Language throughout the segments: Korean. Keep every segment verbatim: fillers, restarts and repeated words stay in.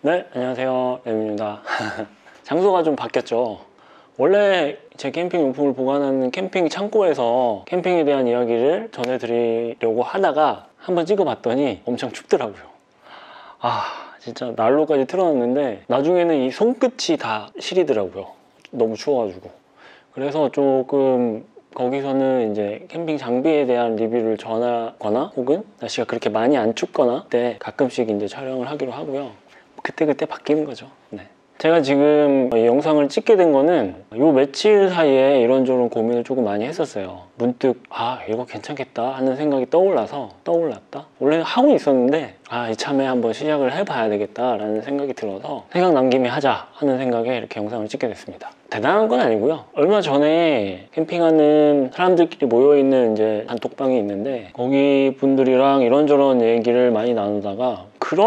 네, 안녕하세요. 엠입니다. 장소가 좀 바뀌었죠. 원래 제 캠핑 용품을 보관하는 캠핑 창고에서 캠핑에 대한 이야기를 전해드리려고 하다가 한번 찍어봤더니 엄청 춥더라고요. 아, 진짜 난로까지 틀어놨는데 나중에는 이 손끝이 다 시리더라고요. 너무 추워가지고. 그래서 조금 거기서는 이제 캠핑 장비에 대한 리뷰를 전하거나 혹은 날씨가 그렇게 많이 안 춥거나 그때 가끔씩 이제 촬영을 하기로 하고요. 그때그때 바뀌는 거죠. 네. 제가 지금 이 영상을 찍게 된 거는 요 며칠 사이에 이런저런 고민을 조금 많이 했었어요. 문득 아 이거 괜찮겠다 하는 생각이 떠올라서 떠올랐다? 원래 하고 있었는데 아 이참에 한번 시작을 해봐야 되겠다 라는 생각이 들어서 생각 난 김에 하자 하는 생각에 이렇게 영상을 찍게 됐습니다. 대단한 건 아니고요. 얼마 전에 캠핑하는 사람들끼리 모여있는 이제 단톡방이 있는데 거기 분들이랑 이런저런 얘기를 많이 나누다가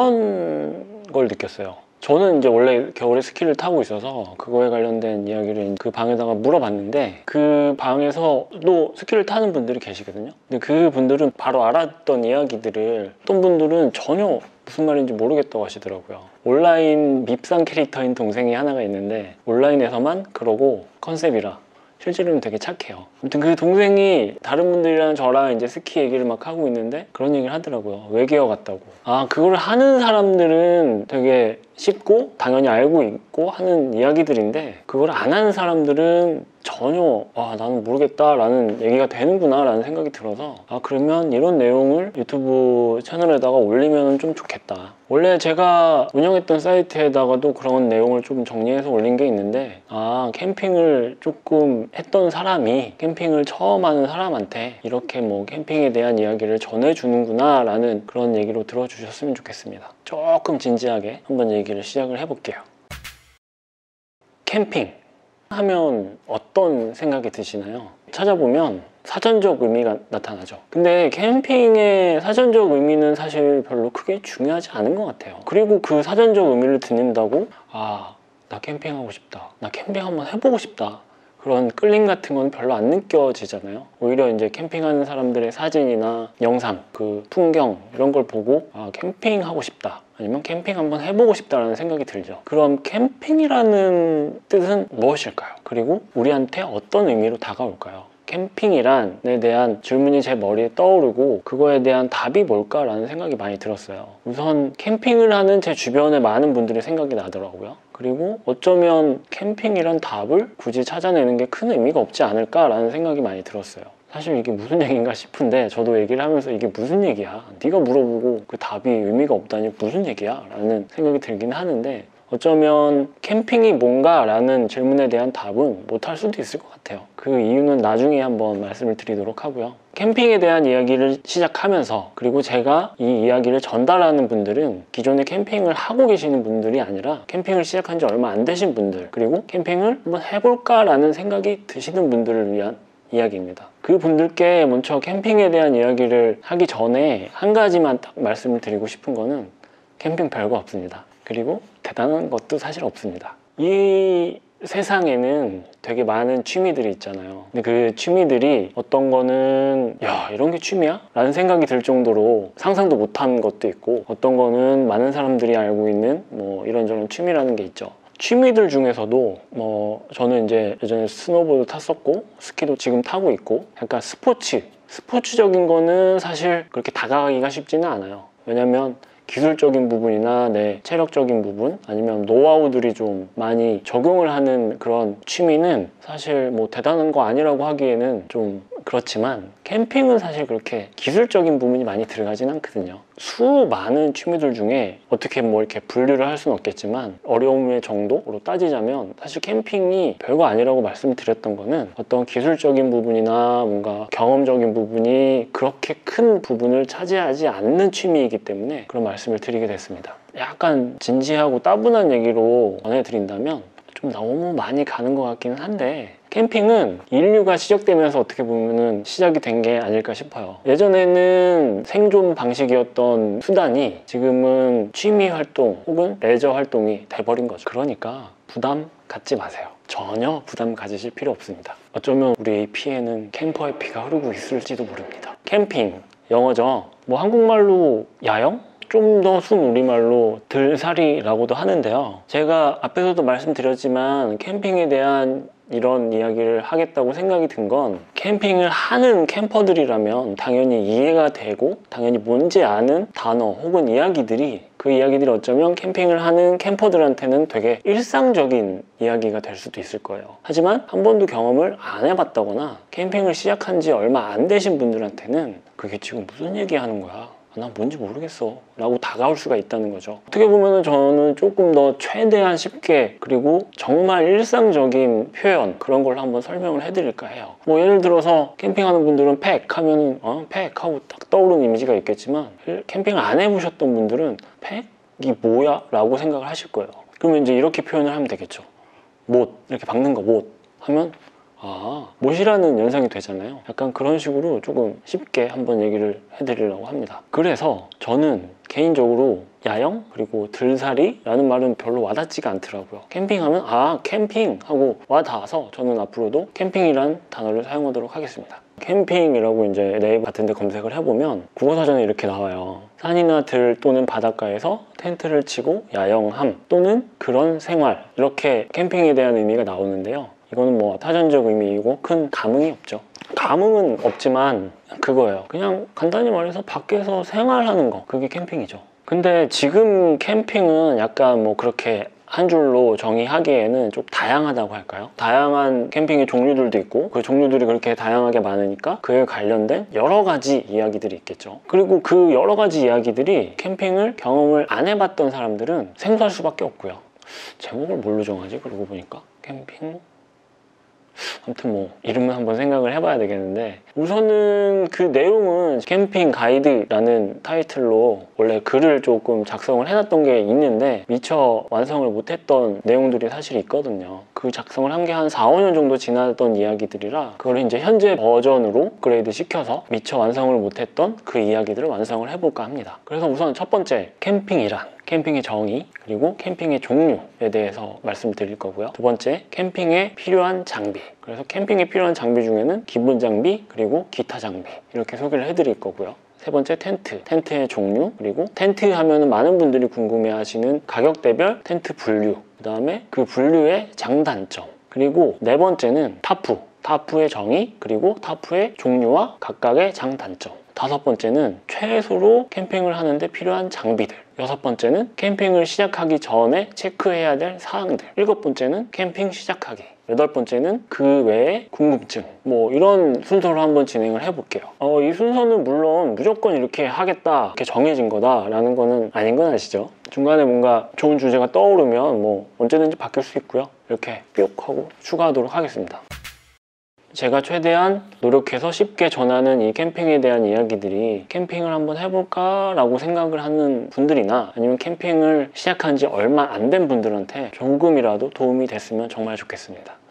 그런 걸 느꼈어요. 저는 이제 원래 겨울에 스키를 타고 있어서 그거에 관련된 이야기를 그 방에다가 물어봤는데 그 방에서도 스키를 타는 분들이 계시거든요. 근데 그 분들은 바로 알았던 이야기들을 어떤 분들은 전혀 무슨 말인지 모르겠다고 하시더라고요. 온라인 밉상 캐릭터인 동생이 하나가 있는데 온라인에서만 그러고 컨셉이라 실제로는 되게 착해요. 아무튼 그 동생이 다른 분들이랑 저랑 이제 스키 얘기를 막 하고 있는데 그런 얘기를 하더라고요. 외계어 같다고. 아, 그걸 하는 사람들은 되게 쉽고 당연히 알고 있고 하는 이야기들인데 그걸 안 하는 사람들은 전혀 와 나는 모르겠다 라는 얘기가 되는구나 라는 생각이 들어서 아 그러면 이런 내용을 유튜브 채널에다가 올리면 좀 좋겠다. 원래 제가 운영했던 사이트에다가도 그런 내용을 좀 정리해서 올린 게 있는데 아 캠핑을 조금 했던 사람이 캠핑을 처음 하는 사람한테 이렇게 뭐 캠핑에 대한 이야기를 전해주는구나 라는 그런 얘기로 들어주셨으면 좋겠습니다. 조금 진지하게 한번 얘기를 시작을 해볼게요. 캠핑 하면 어떤 생각이 드시나요? 찾아보면 사전적 의미가 나타나죠. 근데 캠핑의 사전적 의미는 사실 별로 크게 중요하지 않은 것 같아요. 그리고 그 사전적 의미를 듣는다고 아, 나 캠핑하고 싶다. 나 캠핑 한번 해보고 싶다. 그런 끌림 같은 건 별로 안 느껴지잖아요. 오히려 이제 캠핑하는 사람들의 사진이나 영상, 그 풍경 이런 걸 보고 아, 캠핑하고 싶다. 아니면 캠핑 한번 해보고 싶다라는 생각이 들죠. 그럼 캠핑이라는 뜻은 무엇일까요? 그리고 우리한테 어떤 의미로 다가올까요? 캠핑이란에 대한 질문이 제 머리에 떠오르고 그거에 대한 답이 뭘까라는 생각이 많이 들었어요. 우선 캠핑을 하는 제 주변에 많은 분들의 생각이 나더라고요. 그리고 어쩌면 캠핑이란 답을 굳이 찾아내는 게 큰 의미가 없지 않을까라는 생각이 많이 들었어요. 사실 이게 무슨 얘기인가 싶은데 저도 얘기를 하면서 이게 무슨 얘기야? 네가 물어보고 그 답이 의미가 없다니 무슨 얘기야? 라는 생각이 들긴 하는데 어쩌면 캠핑이 뭔가 라는 질문에 대한 답은 못할 수도 있을 것 같아요. 그 이유는 나중에 한번 말씀을 드리도록 하고요. 캠핑에 대한 이야기를 시작하면서 그리고 제가 이 이야기를 전달하는 분들은 기존에 캠핑을 하고 계시는 분들이 아니라 캠핑을 시작한 지 얼마 안 되신 분들 그리고 캠핑을 한번 해볼까 라는 생각이 드시는 분들을 위한 이야기입니다. 그 분들께 먼저 캠핑에 대한 이야기를 하기 전에 한 가지만 딱 말씀을 드리고 싶은 거는 캠핑 별거 없습니다. 그리고 대단한 것도 사실 없습니다. 이 세상에는 되게 많은 취미들이 있잖아요. 근데 그 취미들이 어떤 거는 야 이런 게 취미야? 라는 생각이 들 정도로 상상도 못한 것도 있고 어떤 거는 많은 사람들이 알고 있는 뭐 이런저런 취미라는 게 있죠. 취미들 중에서도 뭐 저는 이제 예전에 스노보드 탔었고 스키도 지금 타고 있고 약간 스포츠 스포츠적인 거는 사실 그렇게 다가가기가 쉽지는 않아요. 왜냐면 기술적인 부분이나 내 체력적인 부분 아니면 노하우들이 좀 많이 적용을 하는 그런 취미는 사실 뭐 대단한 거 아니라고 하기에는 좀 그렇지만 캠핑은 사실 그렇게 기술적인 부분이 많이 들어가진 않거든요. 수많은 취미들 중에 어떻게 뭐 이렇게 분류를 할 수는 없겠지만 어려움의 정도로 따지자면 사실 캠핑이 별거 아니라고 말씀드렸던 거는 어떤 기술적인 부분이나 뭔가 경험적인 부분이 그렇게 큰 부분을 차지하지 않는 취미이기 때문에 그런 말씀을 드리게 됐습니다. 약간 진지하고 따분한 얘기로 전해드린다면 좀 너무 많이 가는 것 같기는 한데 캠핑은 인류가 시작되면서 어떻게 보면은 시작이 된 게 아닐까 싶어요. 예전에는 생존 방식이었던 수단이 지금은 취미 활동 혹은 레저 활동이 돼버린 거죠. 그러니까 부담 갖지 마세요. 전혀 부담 가지실 필요 없습니다. 어쩌면 우리의 피에는 캠퍼의 피가 흐르고 있을지도 모릅니다. 캠핑, 영어죠. 뭐 한국말로 야영? 좀 더 순 우리말로 들살이라고도 하는데요. 제가 앞에서도 말씀드렸지만 캠핑에 대한 이런 이야기를 하겠다고 생각이 든 건 캠핑을 하는 캠퍼들이라면 당연히 이해가 되고 당연히 뭔지 아는 단어 혹은 이야기들이 그 이야기들이 어쩌면 캠핑을 하는 캠퍼들한테는 되게 일상적인 이야기가 될 수도 있을 거예요. 하지만 한 번도 경험을 안 해봤다거나 캠핑을 시작한 지 얼마 안 되신 분들한테는 그게 지금 무슨 얘기 하는 거야? 난 뭔지 모르겠어 라고 다가올 수가 있다는 거죠. 어떻게 보면 저는 조금 더 최대한 쉽게 그리고 정말 일상적인 표현 그런 걸 한번 설명을 해드릴까 해요. 뭐 예를 들어서 캠핑하는 분들은 팩 하면은 어? 팩 하고 딱 떠오르는 이미지가 있겠지만 캠핑을 안 해보셨던 분들은 팩이 뭐야? 라고 생각을 하실 거예요. 그러면 이제 이렇게 표현을 하면 되겠죠. 못 이렇게 박는 거 못 하면 아, 못이라는 연상이 되잖아요. 약간 그런 식으로 조금 쉽게 한번 얘기를 해드리려고 합니다. 그래서 저는 개인적으로 야영 그리고 들살이라는 말은 별로 와닿지가 않더라고요. 캠핑하면 아 캠핑 하고 와닿아서 저는 앞으로도 캠핑이란 단어를 사용하도록 하겠습니다. 캠핑이라고 이제 네이버 같은 데 검색을 해보면 국어사전에 이렇게 나와요. 산이나 들 또는 바닷가에서 텐트를 치고 야영함 또는 그런 생활, 이렇게 캠핑에 대한 의미가 나오는데요. 이거는 뭐 타전적 의미이고 큰 감흥이 없죠. 감흥은 없지만 그거예요. 그냥 간단히 말해서 밖에서 생활하는 거, 그게 캠핑이죠. 근데 지금 캠핑은 약간 뭐 그렇게 한 줄로 정의하기에는 좀 다양하다고 할까요? 다양한 캠핑의 종류들도 있고 그 종류들이 그렇게 다양하게 많으니까 그에 관련된 여러 가지 이야기들이 있겠죠. 그리고 그 여러 가지 이야기들이 캠핑을 경험을 안 해봤던 사람들은 생소할 수밖에 없고요. 제목을 뭘로 정하지? 그러고 보니까 캠핑? 아무튼 뭐 이름은 한번 생각을 해봐야 되겠는데, 우선은 그 내용은 캠핑 가이드라는 타이틀로 원래 글을 조금 작성을 해놨던 게 있는데 미처 완성을 못했던 내용들이 사실 있거든요. 그 작성을 한 게 한 사, 오 년 정도 지났던 이야기들이라 그걸 이제 현재 버전으로 업그레이드 시켜서 미처 완성을 못했던 그 이야기들을 완성을 해볼까 합니다. 그래서 우선 첫 번째, 캠핑이란, 캠핑의 정의 그리고 캠핑의 종류에 대해서 말씀드릴 거고요. 두 번째, 캠핑에 필요한 장비. 그래서 캠핑에 필요한 장비 중에는 기본 장비 그리고 기타 장비 이렇게 소개를 해드릴 거고요. 세 번째, 텐트, 텐트의 종류, 그리고 텐트 하면은 많은 분들이 궁금해하시는 가격대별 텐트 분류, 그 다음에 그 분류의 장단점, 그리고 네 번째는 타프, 타프의 정의 그리고 타프의 종류와 각각의 장단점. 다섯 번째는 최소로 캠핑을 하는데 필요한 장비들. 여섯 번째는 캠핑을 시작하기 전에 체크해야 될 사항들. 일곱 번째는 캠핑 시작하기. 여덟 번째는 그 외의 궁금증. 뭐 이런 순서로 한번 진행을 해볼게요. 어, 이 순서는 물론 무조건 이렇게 하겠다, 이렇게 정해진 거다라는 거는 아닌 건 아시죠? 중간에 뭔가 좋은 주제가 떠오르면 뭐 언제든지 바뀔 수 있고요. 이렇게 뿅 하고 추가하도록 하겠습니다. 제가 최대한 노력해서 쉽게 전하는 이 캠핑에 대한 이야기들이 캠핑을 한번 해볼까 라고 생각을 하는 분들이나 아니면 캠핑을 시작한 지 얼마 안 된 분들한테 조금이라도 도움이 됐으면 정말 좋겠습니다.